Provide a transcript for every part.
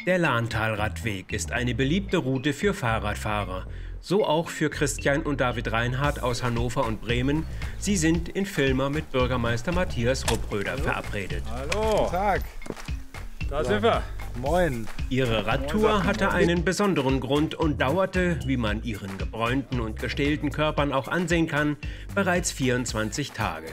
Der Lahntalradweg ist eine beliebte Route für Fahrradfahrer. So auch für Christian und David Reinhardt aus Hannover und Bremen. Sie sind in Villmer mit Bürgermeister Matthias Ruppröder verabredet. Hallo. Guten Tag. Da sind wir. Moin. Ihre Radtour hatte einen besonderen Grund und dauerte, wie man ihren gebräunten und gestählten Körpern auch ansehen kann, bereits 24 Tage.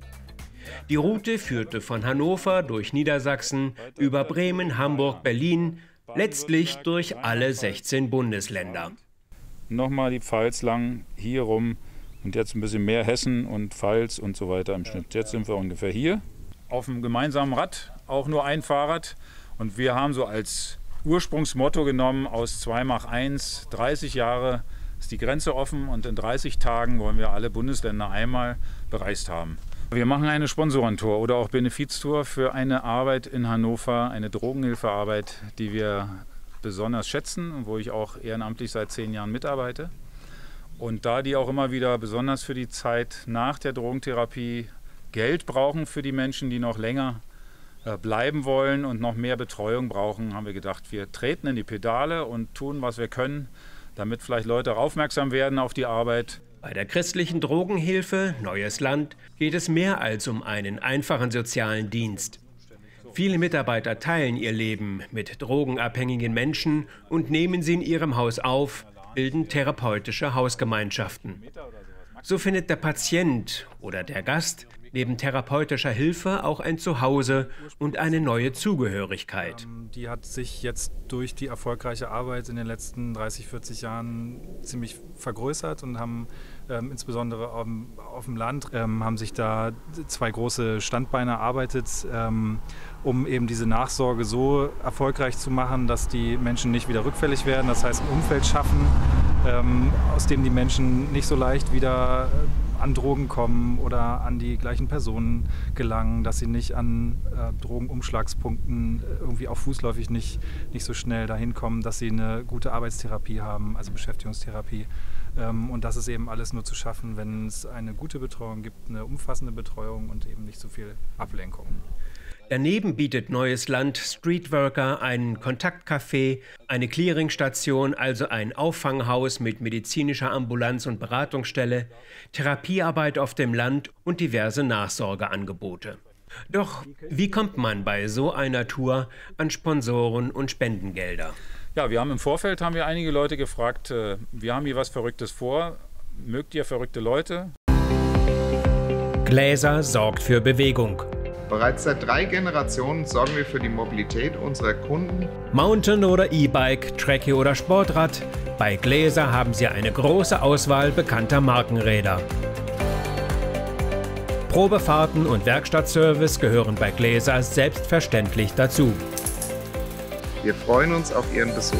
Die Route führte von Hannover durch Niedersachsen über Bremen, Hamburg, Berlin, letztlich durch alle 16 Bundesländer. Nochmal die Pfalz lang, hier rum und jetzt ein bisschen mehr Hessen und Pfalz und so weiter im Schnitt. Jetzt sind wir ungefähr hier. Auf dem gemeinsamen Rad, auch nur ein Fahrrad. Und wir haben so als Ursprungsmotto genommen, aus 2x1, 30 Jahre ist die Grenze offen und in 30 Tagen wollen wir alle Bundesländer einmal bereist haben. Wir machen eine Sponsorentour oder auch Benefiztour für eine Arbeit in Hannover, eine Drogenhilfearbeit, die wir besonders schätzen und wo ich auch ehrenamtlich seit 10 Jahren mitarbeite. Und da die auch immer wieder besonders für die Zeit nach der Drogentherapie Geld brauchen für die Menschen, die noch länger bleiben wollen und noch mehr Betreuung brauchen, haben wir gedacht, wir treten in die Pedale und tun, was wir können, damit vielleicht Leute aufmerksam werden auf die Arbeit. Bei der christlichen Drogenhilfe Neues Land geht es mehr als um einen einfachen sozialen Dienst. Viele Mitarbeiter teilen ihr Leben mit drogenabhängigen Menschen und nehmen sie in ihrem Haus auf, bilden therapeutische Hausgemeinschaften. So findet der Patient oder der Gast neben therapeutischer Hilfe auch ein Zuhause und eine neue Zugehörigkeit. Die hat sich jetzt durch die erfolgreiche Arbeit in den letzten 30, 40 Jahren ziemlich vergrößert und haben insbesondere auf dem Land haben sich da 2 große Standbeine erarbeitet, um eben diese Nachsorge so erfolgreich zu machen, dass die Menschen nicht wieder rückfällig werden. Das heißt, ein Umfeld schaffen, aus dem die Menschen nicht so leicht wieder an Drogen kommen oder an die gleichen Personen gelangen, dass sie nicht an Drogenumschlagspunkten irgendwie auch fußläufig nicht so schnell dahin kommen, dass sie eine gute Arbeitstherapie haben, also Beschäftigungstherapie. Und das ist eben alles nur zu schaffen, wenn es eine gute Betreuung gibt, eine umfassende Betreuung und eben nicht so viel Ablenkung. Daneben bietet Neues Land Streetworker einen Kontaktcafé, eine Clearingstation, also ein Auffanghaus mit medizinischer Ambulanz und Beratungsstelle, Therapiearbeit auf dem Land und diverse Nachsorgeangebote. Doch wie kommt man bei so einer Tour an Sponsoren und Spendengelder? Ja, im Vorfeld haben wir einige Leute gefragt, wir haben hier was Verrücktes vor, mögt ihr verrückte Leute? Gläser sorgt für Bewegung. Bereits seit 3 Generationen sorgen wir für die Mobilität unserer Kunden. Mountain oder E-Bike, Trekkie oder Sportrad, bei Gläser haben Sie eine große Auswahl bekannter Markenräder. Probefahrten und Werkstattservice gehören bei Gläser selbstverständlich dazu. Wir freuen uns auf Ihren Besuch.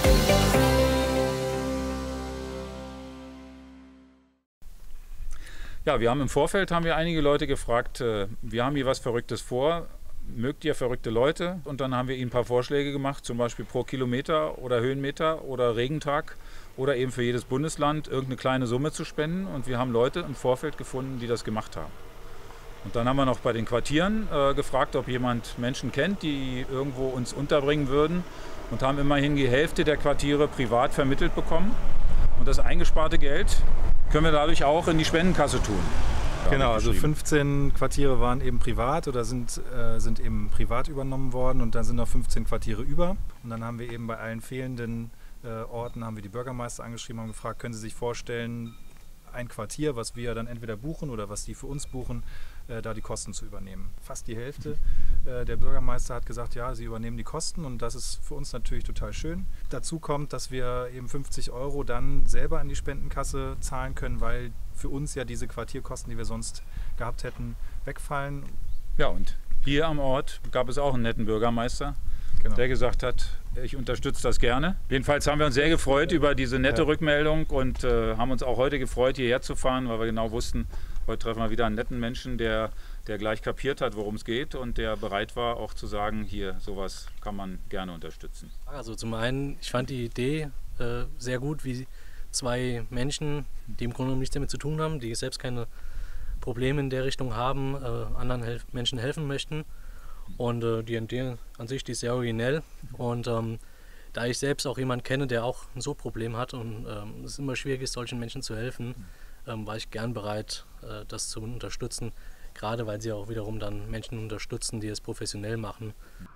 Ja, im Vorfeld haben wir einige Leute gefragt, wir haben hier was Verrücktes vor, mögt ihr verrückte Leute? Und dann haben wir ihnen ein paar Vorschläge gemacht, zum Beispiel pro Kilometer oder Höhenmeter oder Regentag oder eben für jedes Bundesland irgendeine kleine Summe zu spenden. Und wir haben Leute im Vorfeld gefunden, die das gemacht haben. Und dann haben wir noch bei den Quartieren gefragt, ob jemand Menschen kennt, die irgendwo uns unterbringen würden und haben immerhin die Hälfte der Quartiere privat vermittelt bekommen. Und das eingesparte Geld können wir dadurch auch in die Spendenkasse tun. Genau, also 15 Quartiere waren eben privat oder sind eben privat übernommen worden und dann sind noch 15 Quartiere über. Und dann haben wir eben bei allen fehlenden Orten haben wir die Bürgermeister angeschrieben und gefragt, können Sie sich vorstellen, ein Quartier, was wir dann entweder buchen oder was die für uns buchen, da die Kosten zu übernehmen. Fast die Hälfte der Bürgermeister hat gesagt, ja, sie übernehmen die Kosten und das ist für uns natürlich total schön. Dazu kommt, dass wir eben 50 € dann selber an die Spendenkasse zahlen können, weil für uns ja diese Quartierkosten, die wir sonst gehabt hätten, wegfallen. Ja, und hier am Ort gab es auch einen netten Bürgermeister, der gesagt hat, ich unterstütze das gerne. Jedenfalls haben wir uns sehr gefreut über diese nette Rückmeldung und haben uns auch heute gefreut, hierher zu fahren, weil wir genau wussten, heute treffen wir wieder einen netten Menschen, der gleich kapiert hat, worum es geht und der bereit war, auch zu sagen, hier, sowas kann man gerne unterstützen. Also zum einen, ich fand die Idee sehr gut, wie 2 Menschen, die im Grunde genommen nichts damit zu tun haben, die selbst keine Probleme in der Richtung haben, anderen Menschen helfen möchten. Und die Idee an sich, die ist sehr originell. Und da ich selbst auch jemanden kenne, der auch ein Suchtproblem hat und es ist immer schwierig ist, solchen Menschen zu helfen, war ich gern bereit, das zu unterstützen. Gerade weil sie auch wiederum dann Menschen unterstützen, die es professionell machen.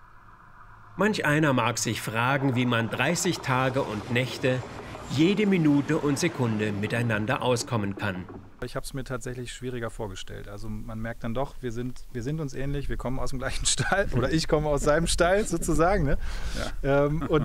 Manch einer mag sich fragen, wie man 30 Tage und Nächte, jede Minute und Sekunde miteinander auskommen kann. Ich habe es mir tatsächlich schwieriger vorgestellt. Also man merkt dann doch, wir sind uns ähnlich, wir kommen aus dem gleichen Stall oder ich komme aus seinem Stall sozusagen. Ne? Ja.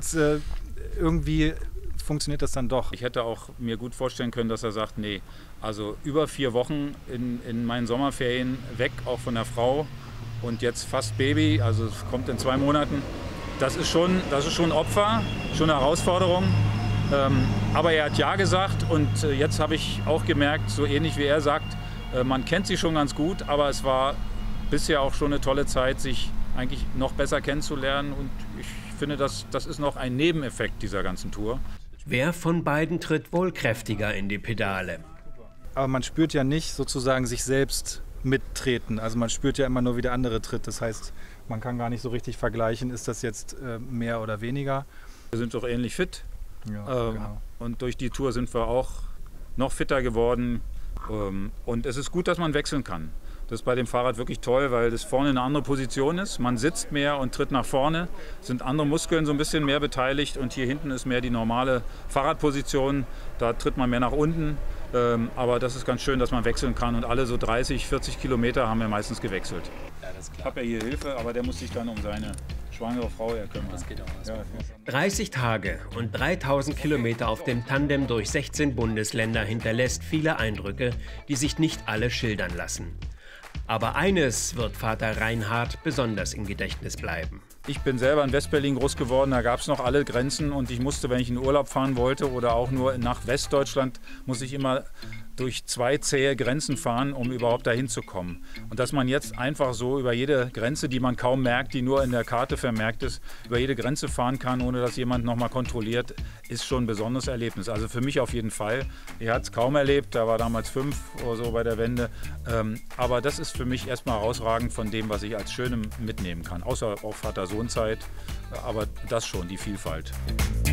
Irgendwie funktioniert das dann doch. Ich hätte auch mir gut vorstellen können, dass er sagt, nee, also über 4 Wochen in meinen Sommerferien weg, auch von der Frau und jetzt fast Baby, also es kommt in 2 Monaten. Das ist schon Opfer, schon eine Herausforderung. Aber er hat ja gesagt und jetzt habe ich auch gemerkt, so ähnlich wie er sagt, man kennt sie schon ganz gut, aber es war bisher auch schon eine tolle Zeit, sich eigentlich noch besser kennenzulernen und ich finde, das ist noch ein Nebeneffekt dieser ganzen Tour. Wer von beiden tritt wohl kräftiger in die Pedale? Aber man spürt ja nicht sozusagen sich selbst mittreten, also man spürt ja immer nur, wie der andere tritt, das heißt, man kann gar nicht so richtig vergleichen, ist das jetzt mehr oder weniger. Wir sind doch ähnlich fit. Ja, genau. Und durch die Tour sind wir auch noch fitter geworden. Und es ist gut, dass man wechseln kann. Das ist bei dem Fahrrad wirklich toll, weil das vorne eine andere Position ist. Man sitzt mehr und tritt nach vorne, sind andere Muskeln so ein bisschen mehr beteiligt und hier hinten ist mehr die normale Fahrradposition. Da tritt man mehr nach unten. Aber das ist ganz schön, dass man wechseln kann und alle so 30, 40 Kilometer haben wir meistens gewechselt. Ja, das ist klar. Ich habe ja hier Hilfe, aber der muss sich dann um seine schwangere Frau kümmern. Das geht auch. Ja. 30 Tage und 3000 Kilometer auf dem Tandem durch 16 Bundesländer hinterlässt viele Eindrücke, die sich nicht alle schildern lassen. Aber eines wird Vater Reinhard besonders im Gedächtnis bleiben. Ich bin selber in Westberlin groß geworden, da gab es noch alle Grenzen und ich musste, wenn ich in Urlaub fahren wollte oder auch nur nach Westdeutschland, musste ich immer durch 2 zähe Grenzen fahren, um überhaupt dahin zu kommen. Und dass man jetzt einfach so über jede Grenze, die man kaum merkt, die nur in der Karte vermerkt ist, über jede Grenze fahren kann, ohne dass jemand nochmal kontrolliert, ist schon ein besonderes Erlebnis. Also für mich auf jeden Fall. Er hat es kaum erlebt, da war damals 5 oder so bei der Wende. Aber das ist für mich erstmal herausragend von dem, was ich als Schönem mitnehmen kann. Außer auch Vater-Sohn-Zeit, aber das schon, die Vielfalt.